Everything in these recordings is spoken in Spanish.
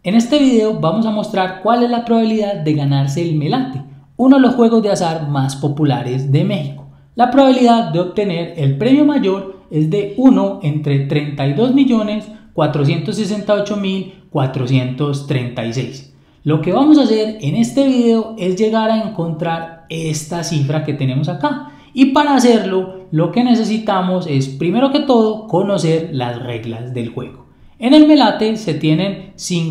En este video vamos a mostrar cuál es la probabilidad de ganarse el Melate, uno de los juegos de azar más populares de México. La probabilidad de obtener el premio mayor es de 1 entre 32.468.436. Lo que vamos a hacer en este video es llegar a encontrar esta cifra que tenemos acá. Y para hacerlo, lo que necesitamos es, primero que todo, conocer las reglas del juego. En el Melate se tienen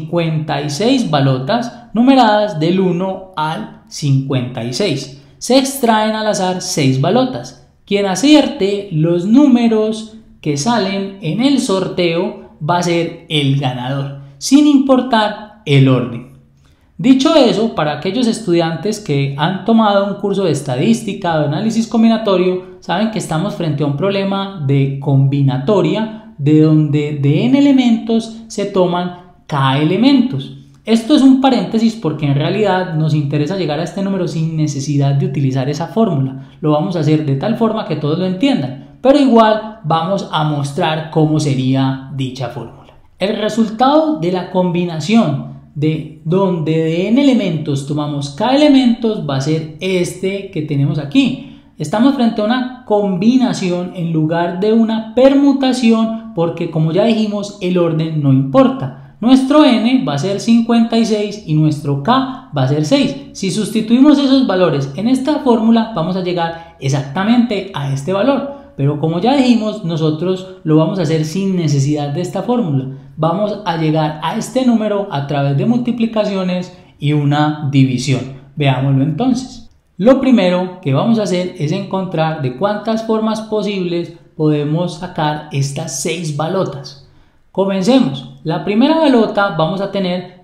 56 balotas numeradas del 1 al 56. Se extraen al azar 6 balotas. Quien acierte los números que salen en el sorteo va a ser el ganador, sin importar el orden. Dicho eso, para aquellos estudiantes que han tomado un curso de estadística o de análisis combinatorio, saben que estamos frente a un problema de combinatoria, de donde de n elementos se toman k elementos. Esto es un paréntesis porque en realidad nos interesa llegar a este número sin necesidad de utilizar esa fórmula. Lo vamos a hacer de tal forma que todos lo entiendan, pero igual vamos a mostrar cómo sería dicha fórmula. El resultado de la combinación de donde de n elementos tomamos k elementos va a ser este que tenemos aquí. Estamos frente a una combinación en lugar de una permutación porque, como ya dijimos, el orden no importa. Nuestro n va a ser 56 y nuestro k va a ser 6. Si sustituimos esos valores en esta fórmula vamos a llegar exactamente a este valor. Pero como ya dijimos, nosotros lo vamos a hacer sin necesidad de esta fórmula. Vamos a llegar a este número a través de multiplicaciones y una división. Veámoslo entonces. Lo primero que vamos a hacer es encontrar de cuántas formas posibles podemos sacar estas 6 balotas. Comencemos. La primera balota vamos a tener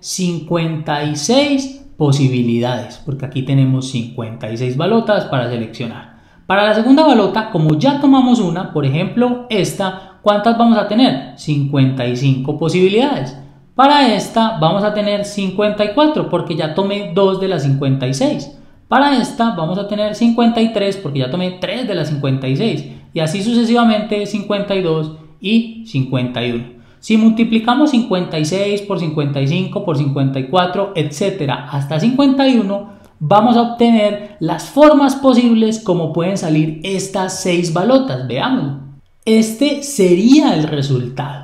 56 posibilidades, porque aquí tenemos 56 balotas para seleccionar. Para la segunda balota, como ya tomamos una, por ejemplo esta, ¿cuántas vamos a tener? 55 posibilidades. Para esta vamos a tener 54 porque ya tomé 2 de las 56. Para esta vamos a tener 53 porque ya tomé 3 de las 56. Y así sucesivamente 52 y 51. Si multiplicamos 56 por 55 por 54, etcétera, hasta 51, vamos a obtener las formas posibles como pueden salir estas 6 balotas. Veámoslo. Este sería el resultado.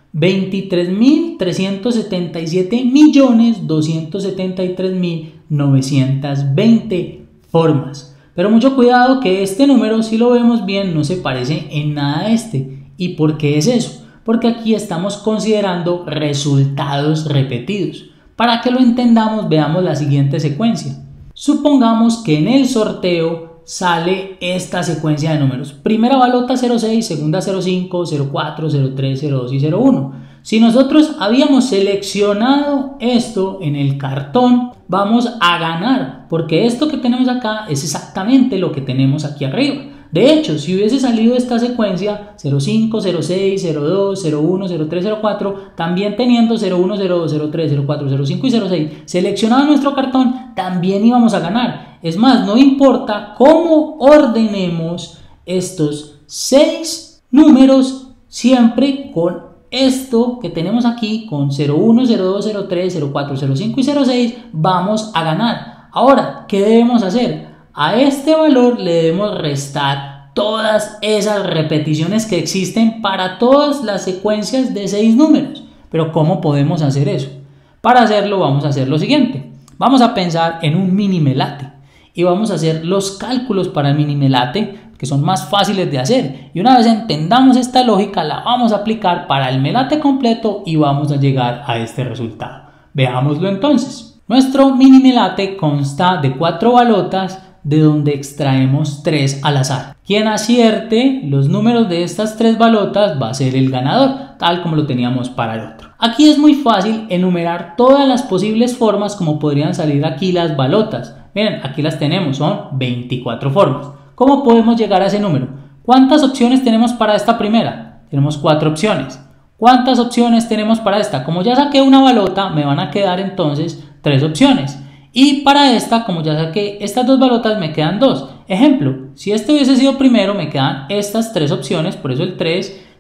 23.377.273.920 formas. Pero mucho cuidado que este número, si lo vemos bien, no se parece en nada a este. ¿Y por qué es eso? Porque aquí estamos considerando resultados repetidos. Para que lo entendamos, veamos la siguiente secuencia. Supongamos que en el sorteo sale esta secuencia de números. Primera balota 06, segunda 05, 04, 03, 02 y 01. Si nosotros habíamos seleccionado esto en el cartón, vamos a ganar, porque esto que tenemos acá es exactamente lo que tenemos aquí arriba. De hecho, si hubiese salido esta secuencia 05, 06, 02, 01, 03, 04, también teniendo 01, 02, 03, 04, 05 y 06 seleccionado en nuestro cartón, también íbamos a ganar. Es más, no importa cómo ordenemos estos 6 números, siempre con esto que tenemos aquí, con 01, 02, 03, 04, 05 y 06, vamos a ganar. Ahora, ¿qué debemos hacer? A este valor le debemos restar todas esas repeticiones que existen para todas las secuencias de 6 números. Pero ¿cómo podemos hacer eso? Para hacerlo vamos a hacer lo siguiente. Vamos a pensar en un mini Melate y vamos a hacer los cálculos para el mini Melate, que son más fáciles de hacer. Y una vez entendamos esta lógica, la vamos a aplicar para el Melate completo y vamos a llegar a este resultado. Veámoslo entonces. Nuestro mini Melate consta de 4 balotas, de donde extraemos 3 al azar. Quien acierte los números de estas 3 balotas va a ser el ganador, tal como lo teníamos para el otro. Aquí es muy fácil enumerar todas las posibles formas como podrían salir aquí las balotas. Miren, aquí las tenemos, son 24 formas. ¿Cómo podemos llegar a ese número? ¿Cuántas opciones tenemos para esta primera? Tenemos 4 opciones. ¿Cuántas opciones tenemos para esta? Como ya saqué una balota, me van a quedar entonces 3 opciones. Y para esta, como ya saqué estas 2 balotas, me quedan 2. Ejemplo, si este hubiese sido primero, me quedan estas 3 opciones, por eso el 3,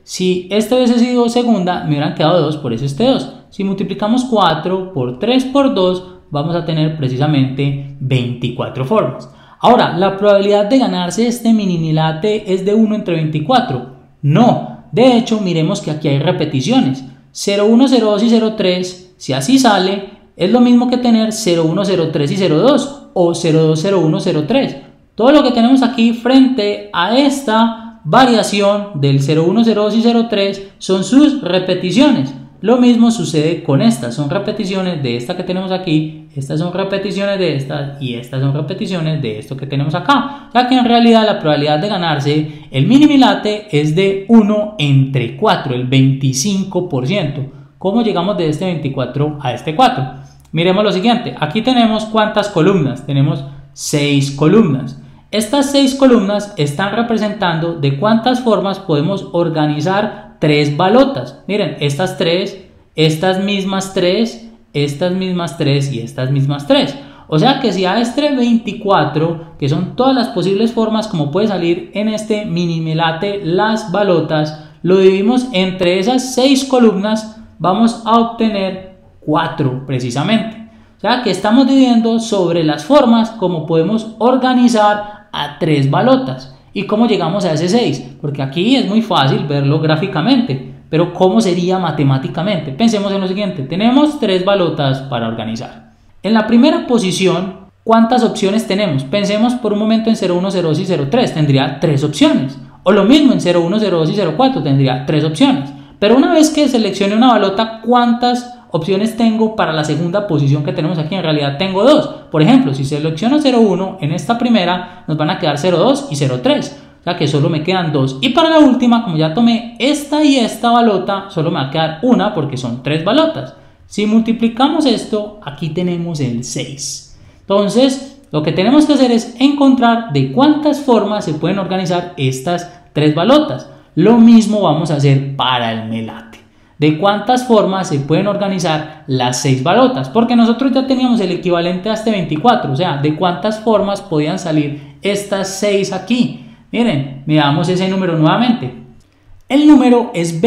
si este hubiese sido segunda, me hubieran quedado 2, por eso este 2. Si multiplicamos 4 por 3 por 2, vamos a tener precisamente 24 formas. Ahora, ¿la probabilidad de ganarse este mini-melate es de 1 entre 24? No. De hecho, miremos que aquí hay repeticiones. 01, 02 y 03, si así sale, es lo mismo que tener 01, 03 y 02 o 02, 01, 03. Todo lo que tenemos aquí frente a esta variación del 01, 02 y 03 son sus repeticiones. Lo mismo sucede con estas, son repeticiones de esta que tenemos aquí, estas son repeticiones de estas y estas son repeticiones de esto que tenemos acá. O sea que en realidad la probabilidad de ganarse el mini-melate es de 1 entre 4, el 25%. ¿Cómo llegamos de este 24 a este 4? Miremos lo siguiente, aquí tenemos ¿cuántas columnas? Tenemos 6 columnas. Estas 6 columnas están representando de cuántas formas podemos organizar 3 balotas. Miren, estas 3, estas mismas 3, estas mismas 3 y estas mismas 3. O sea que si a este 24, que son todas las posibles formas como puede salir en este mini-melate las balotas, lo dividimos entre esas 6 columnas, vamos a obtener 4 precisamente. O sea que estamos dividiendo sobre las formas como podemos organizar a 3 balotas. ¿Y cómo llegamos a ese 6? Porque aquí es muy fácil verlo gráficamente, pero ¿cómo sería matemáticamente? Pensemos en lo siguiente, tenemos 3 balotas para organizar. En la primera posición, ¿cuántas opciones tenemos? Pensemos por un momento en 01, 02 y 03, tendría 3 opciones. O lo mismo en 01, 02 y 04, tendría 3 opciones. Pero una vez que seleccione una balota, ¿cuántas opciones tengo para la segunda posición que tenemos aquí? En realidad tengo 2. Por ejemplo, si selecciono 01 en esta primera, nos van a quedar 02 y 03. O sea que solo me quedan 2. Y para la última, como ya tomé esta y esta balota, solo me va a quedar una porque son 3 balotas. Si multiplicamos esto, aquí tenemos el 6. Entonces, lo que tenemos que hacer es encontrar de cuántas formas se pueden organizar estas 3 balotas. Lo mismo vamos a hacer para el melate. De cuántas formas se pueden organizar las 6 balotas, porque nosotros ya teníamos el equivalente a este 24, o sea, de cuántas formas podían salir estas 6 aquí. Miren, miramos ese número nuevamente. El número es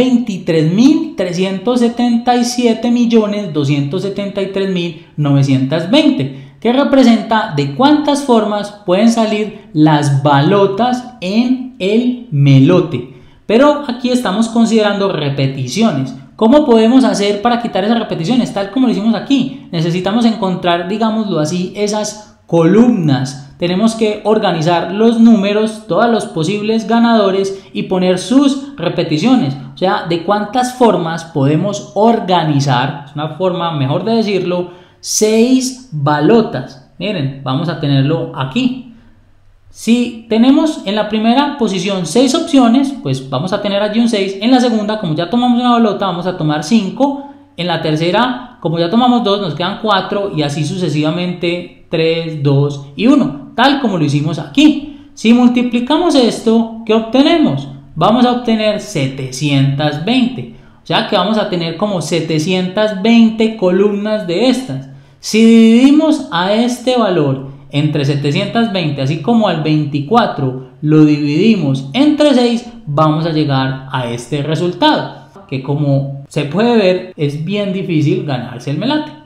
23.377.273.920, que representa de cuántas formas pueden salir las balotas en el melote. Pero aquí estamos considerando repeticiones. ¿Cómo podemos hacer para quitar esas repeticiones? Tal como lo hicimos aquí. Necesitamos encontrar, digámoslo así, esas columnas. Tenemos que organizar los números, todos los posibles ganadores y poner sus repeticiones. O sea, de cuántas formas podemos organizar, es una forma mejor de decirlo, 6 balotas. Miren, vamos a tenerlo aquí. Si tenemos en la primera posición 6 opciones, pues vamos a tener allí un 6. En la segunda, como ya tomamos una balota, vamos a tomar 5. En la tercera, como ya tomamos 2, nos quedan 4 y así sucesivamente 3, 2 y 1, tal como lo hicimos aquí. Si multiplicamos esto, ¿qué obtenemos? Vamos a obtener 720. O sea que vamos a tener como 720 columnas de estas. Si dividimos a este valor entre 720, así como al 24 lo dividimos entre 6, vamos a llegar a este resultado, que como se puede ver es bien difícil ganarse el melate.